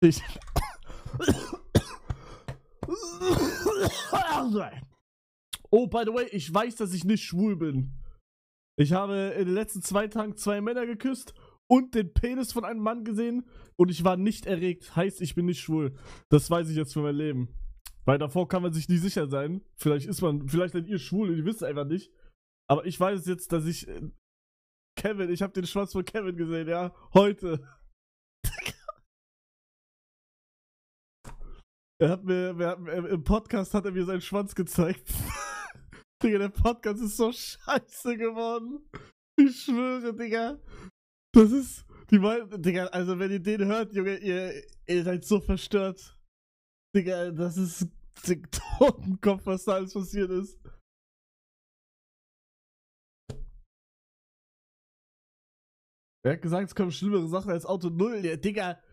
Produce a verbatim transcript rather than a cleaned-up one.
Ich. Oh, by the way, ich weiß, dass ich nicht schwul bin. Ich habe in den letzten zwei Tagen zwei Männer geküsst und den Penis von einem Mann gesehen und ich war nicht erregt. Heißt, ich bin nicht schwul. Das weiß ich jetzt für mein Leben. Weil davor kann man sich nie sicher sein. Vielleicht ist man, vielleicht seid ihr schwul und ihr wisst es einfach nicht. Aber ich weiß jetzt, dass ich. Kevin, ich habe den Schwanz von Kevin gesehen, ja. Heute. Er hat mir, wir hatten, im Podcast hat er mir seinen Schwanz gezeigt. Digga, der Podcast ist so scheiße geworden. Ich schwöre, Digga. Das ist. Die meinen, Digga, also wenn ihr den hört, Junge, ihr, ihr seid so verstört. Digga, das ist Totenkopf, was da alles passiert ist. Er hat gesagt, es kommen schlimmere Sachen als Auto null. Ja, Digga,